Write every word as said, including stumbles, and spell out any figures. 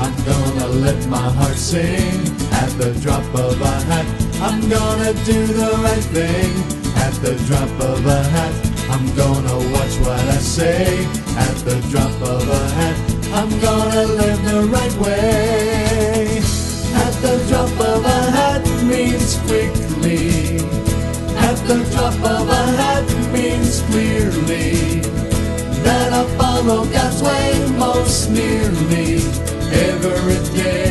I'm gonna let my heart sing at the drop of a hat. I'm gonna do the right thing at the drop of a hat. I'm gonna watch what I say at the drop of a hat. I'm gonna live the right way. At the drop of a hat means quickly. At the drop of a hat means clearly that I follow God's way most nearly every day.